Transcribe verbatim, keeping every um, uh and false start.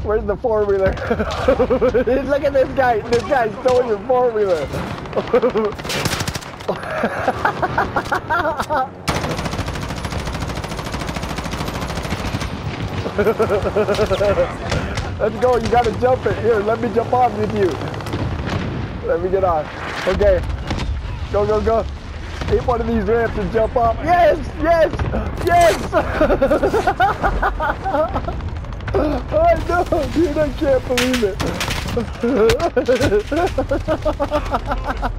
Where's the four-wheeler? Look at this guy. This guy stole your four-wheeler. Let's go. You gotta jump it. Here, let me jump on with you. Let me get on. Okay. Go, go, go. Hit one of these ramps and jump off. Yes! Yes! Yes! I know, dude. I can't believe it.